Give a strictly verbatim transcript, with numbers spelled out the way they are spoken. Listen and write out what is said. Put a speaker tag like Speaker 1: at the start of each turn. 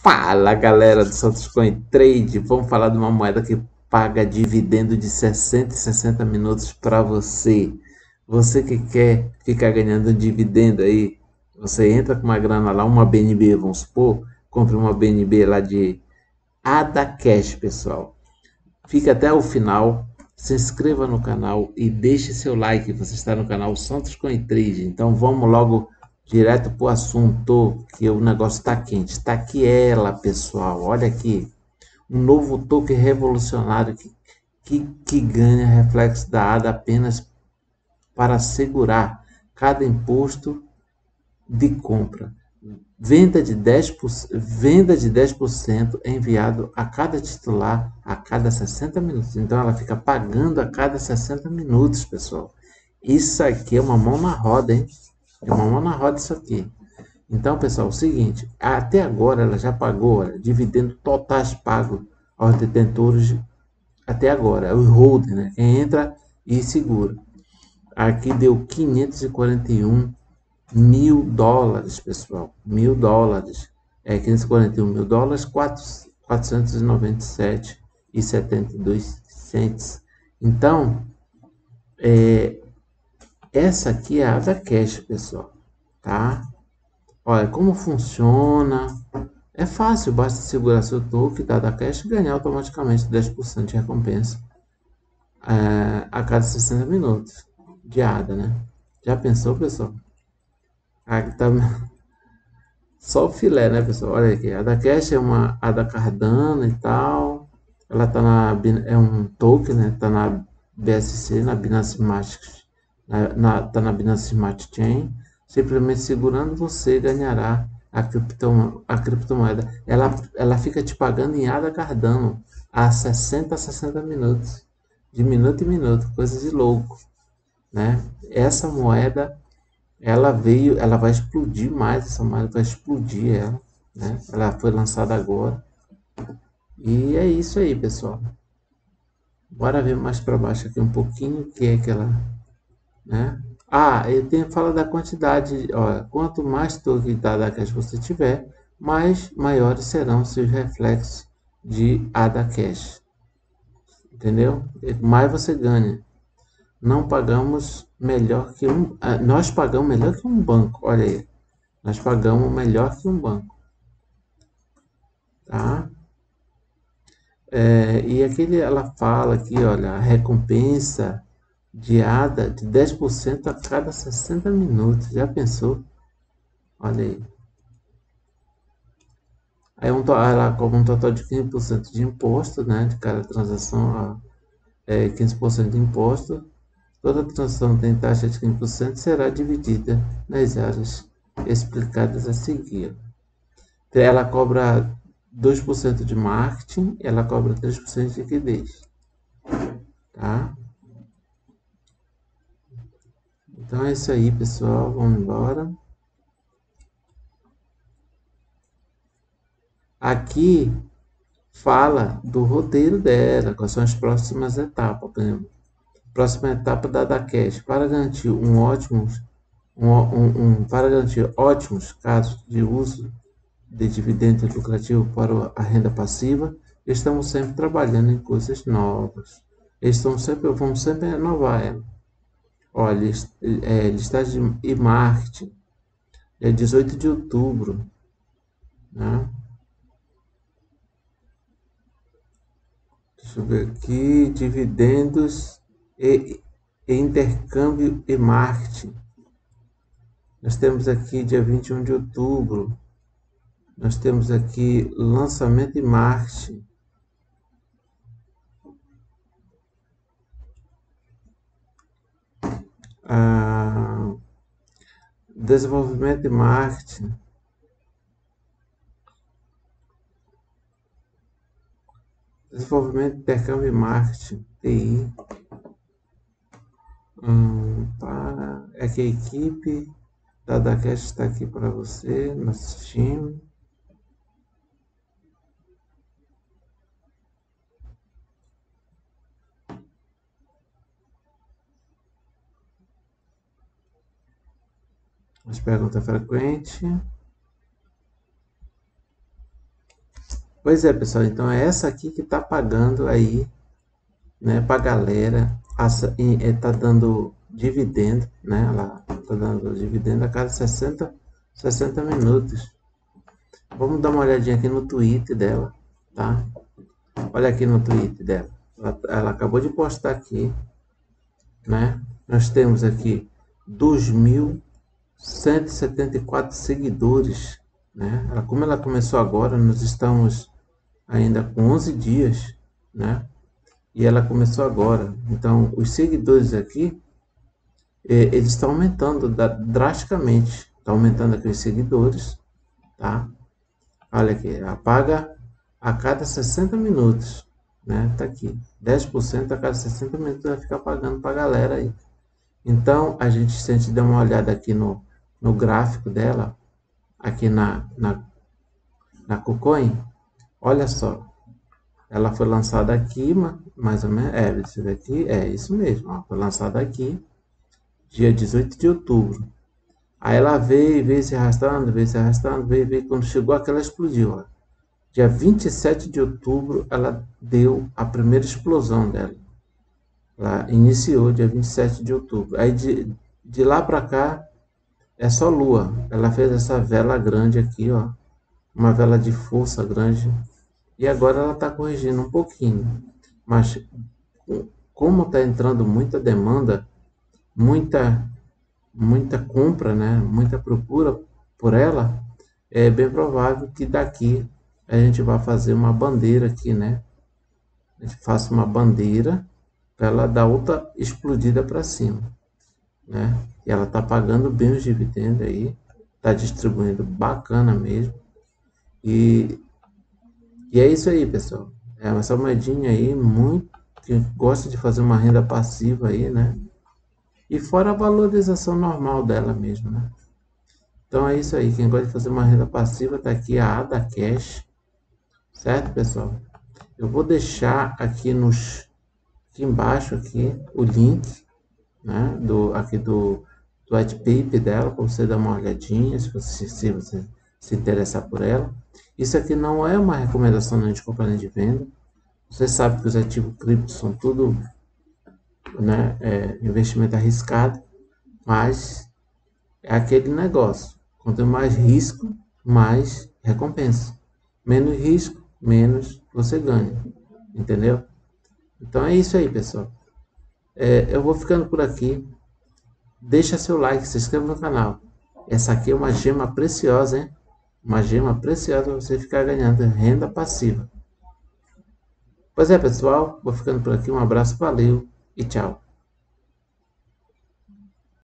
Speaker 1: Fala galera do Santos Coin Trade, vamos falar de uma moeda que paga dividendo de sessenta e sessenta minutos para você. Você que quer ficar ganhando dividendo aí, você entra com uma grana lá, uma B N B, vamos supor, compre uma B N B lá de A D A Cash, pessoal. Fique até o final, se inscreva no canal e deixe seu like. Você está no canal Santos Coin Trade, então vamos logo direto para o assunto, que o negócio está quente. Está aqui ela, pessoal. Olha aqui. Um novo token revolucionário que, que, que ganha reflexo da A D A apenas para segurar cada imposto de compra. Venda de dez por cento, venda de dez por cento é enviado a cada titular a cada sessenta minutos. Então ela fica pagando a cada sessenta minutos, pessoal. Isso aqui é uma mão na roda, hein? É uma mão na roda isso aqui. Então, pessoal, é o seguinte, até agora ela já pagou, olha, dividendo totais pagos aos detentores até agora, os holders, né? Quem entra e segura. Aqui deu quinhentos e quarenta e um mil dólares, pessoal, mil dólares. É quinhentos e quarenta e um mil dólares, quatrocentos e noventa e sete e setenta e dois cents. Então, é, essa aqui é a A D A Cash, pessoal, tá? Olha, como funciona? É fácil, basta segurar seu token da A D A Cash e ganhar automaticamente dez por cento de recompensa é, a cada sessenta minutos de A D A, né? Já pensou, pessoal? Aqui tá só o filé, né, pessoal? Olha aqui, a A D A Cash é uma A D A Cardano e tal. Ela tá na é um token, né? Tá na B S C, na Binance Smart, na, na, tá na Binance Smart Chain. Simplesmente segurando você ganhará a, cripto, a criptomoeda. Ela, ela fica te pagando em A D A Cardano a sessenta a sessenta minutos, de minuto em minuto, coisa de louco, né? Essa moeda ela veio, ela vai explodir mais, essa moeda vai explodir ela, né? Ela foi lançada agora. E é isso aí, pessoal. Bora ver mais para baixo aqui um pouquinho, que é aquela, né? Ah, eu tenho fala da quantidade, olha, quanto mais token da A D A Cash você tiver, mais maiores serão seus reflexos de A D A Cash. Entendeu? Mais você ganha. Não pagamos melhor que um, nós pagamos melhor que um banco, olha aí. Nós pagamos melhor que um banco, tá? É, e aquele, ela fala aqui, olha, a recompensa diária de dez por cento a cada sessenta minutos. Já pensou? Olha aí. Aí um, ela cobra um total de quinze por cento de imposto, né? De cada transação, é, quinze por cento de imposto. Toda transação tem taxa de quinze por cento será dividida nas áreas explicadas a seguir. Ela cobra dois por cento de marketing, ela cobra três por cento de liquidez, tá? Então é isso aí, pessoal, vamos embora. Aqui fala do roteiro dela, quais são as próximas etapas, por exemplo. Próxima etapa da DaCash, para garantir um ótimo, um, um, um, para garantir ótimos casos de uso de dividendo lucrativo para a renda passiva, estamos sempre trabalhando em coisas novas. Estão sempre, vamos sempre renovar ela. Olha, é, listagem e marketing, é dezoito de outubro, né? Deixa eu ver aqui, dividendos e, e intercâmbio e marketing. Nós temos aqui dia vinte e um de outubro, nós temos aqui lançamento e marketing. Ah, desenvolvimento e marketing. Desenvolvimento, intercâmbio e marketing, T I. Hum, para, é que a equipe da DaCash está aqui para você, nosso time. As perguntas frequentes. Pois é, pessoal, então é essa aqui que tá pagando aí, né, pra galera, essa- e- é, tá dando dividendo, né, ela tá dando dividendo a cada sessenta sessenta minutos. Vamos dar uma olhadinha aqui no Twitter dela, tá? Olha aqui no Twitter dela. Ela, ela acabou de postar aqui, né? Nós temos aqui dois mil cento e setenta e quatro seguidores, né? Ela, como ela começou agora, nós estamos ainda com onze dias, né? E ela começou agora. Então, os seguidores aqui, eh, eles estão aumentando da- drasticamente. Está aumentando aqui os seguidores, tá? Olha aqui, apaga a cada sessenta minutos, né? Tá aqui, dez por cento a cada sessenta minutos vai ficar pagando para a galera aí. Então, a gente, se a gente der uma olhada aqui no, no gráfico dela, aqui na, na, na KuCoin, olha só, ela foi lançada aqui, mais ou menos, é, isso daqui, é isso mesmo, ó, foi lançada aqui, dia dezoito de outubro. Aí ela veio, veio se arrastando, veio se arrastando, veio, veio, quando chegou aquela explodiu, ó. Dia vinte e sete de outubro, ela deu a primeira explosão dela. Ela iniciou dia vinte e sete de outubro. Aí de, de lá para cá é só lua. Ela fez essa vela grande aqui, ó. Uma vela de força grande. E agora ela está corrigindo um pouquinho. Mas como está entrando muita demanda, muita, muita compra, né? Muita procura por ela, é bem provável que daqui a gente vai fazer uma bandeira aqui, né? A gente faça uma bandeira para ela dar outra explodida para cima, né? E ela tá pagando bem os dividendos aí, tá distribuindo bacana mesmo. E, e é isso aí, pessoal. É essa moedinha aí, muito que gosta de fazer uma renda passiva aí, né? E fora a valorização normal dela mesmo, né? Então é isso aí. Quem gosta de fazer uma renda passiva, tá aqui a Ada Cash, certo, pessoal? Eu vou deixar aqui nos aqui embaixo aqui o link, né, do aqui do, do white paper dela para você dar uma olhadinha se você se você se interessar por ela. Isso aqui não é uma recomendação nem de compra nem de venda. Você sabe que os ativos cripto são tudo, né, é, investimento arriscado, mas é aquele negócio. Quanto mais risco, mais recompensa. Menos risco, menos você ganha. Entendeu? Então é isso aí, pessoal. É, eu vou ficando por aqui. Deixa seu like, se inscreva no canal. Essa aqui é uma gema preciosa, hein? Uma gema preciosa para você ficar ganhando renda passiva. Pois é, pessoal. Vou ficando por aqui. Um abraço, valeu e tchau.